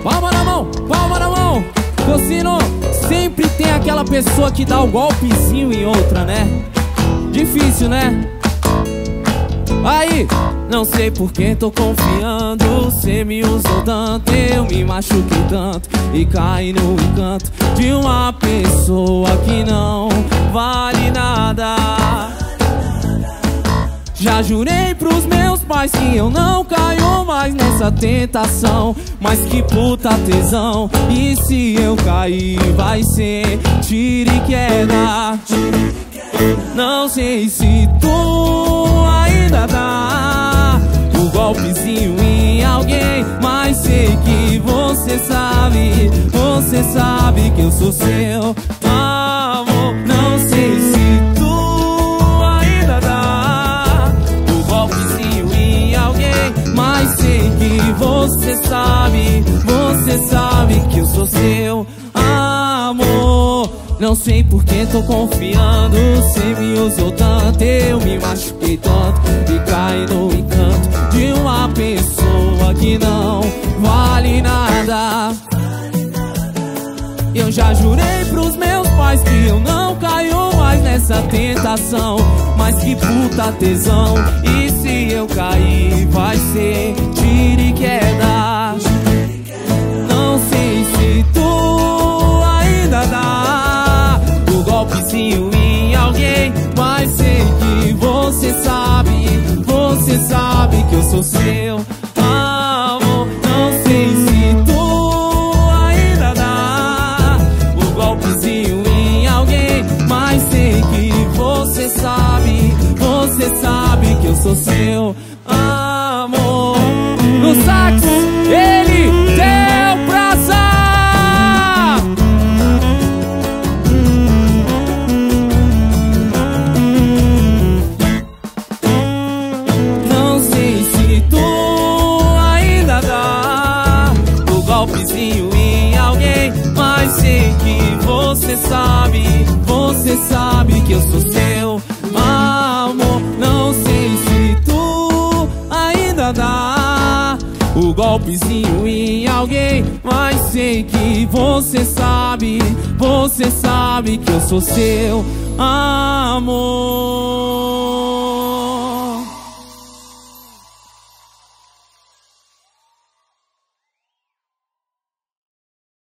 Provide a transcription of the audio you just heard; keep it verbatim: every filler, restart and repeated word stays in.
Palma na mão, palma na mão. Cocino, sempre tem aquela pessoa que dá um golpezinho em outra, né? Difícil, né? Aí, não sei por que tô confiando. Cê me usou tanto, eu me machuquei tanto e caí no encanto de uma pessoa que não vale nada. Já jurei pros meus pais que eu não caio mais nessa tentação, mas que puta tesão. E se eu cair vai ser tiro e queda. Não sei se tu ainda dá o golpezinho em alguém, mas sei que você sabe, você sabe que eu sou seu amor. Não sei se tu ainda dá o golpezinho em alguém, mas sei que você sabe, você sabe que eu sou seu amor. Não sei por que tô confiando. Cê me usou tanto, eu me machuquei tanto e caí no encanto de uma pessoa que não vale nada. Eu já jurei pros meus pais que eu não caio mais nessa tentação, mas que puta tesão. E se eu cair vai ser tiro e queda. Não sei se tu ainda dá o golpezinho em alguém, mas sei que você sabe, você sabe que eu sou seu amor. Não sei se tu ainda dá o golpezinho em alguém, mas sei que você sabe, você sabe que eu sou seu amor. No sax, ele deu prazer. Não sei se tu ainda dá o golpezinho em alguém, mas sei que você sabe, você sabe que eu sou seu amor. Não sei se tu ainda dá o golpezinho em alguém, mas sei que você sabe, você sabe que eu sou seu amor.